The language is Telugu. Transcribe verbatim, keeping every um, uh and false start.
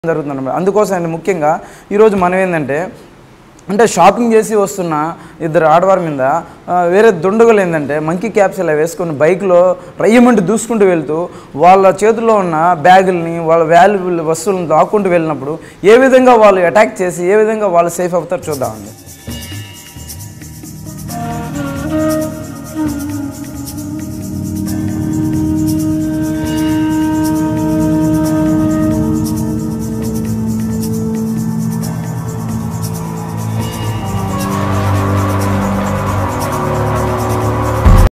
జరుగుతుందన్నమాట. అందుకోసం అండి ముఖ్యంగా ఈరోజు మనం ఏంటంటే అంటే షాపింగ్ చేసి వస్తున్న ఇద్దరు ఆడవారి మీద వేరే దుండగులు ఏంటంటే మంకీ క్యాప్స్ ఇలా వేసుకొని బైక్లో రయ్యమంటి దూసుకుంటూ వెళ్తూ వాళ్ళ చేతుల్లో ఉన్న బ్యాగుల్ని వాళ్ళ వాల్యుబుల్ వస్తువులను దాక్కుంటూ వెళ్ళినప్పుడు ఏ విధంగా వాళ్ళు అటాక్ చేసి ఏ విధంగా వాళ్ళు సేఫ్ అవుతారో చూద్దామండి.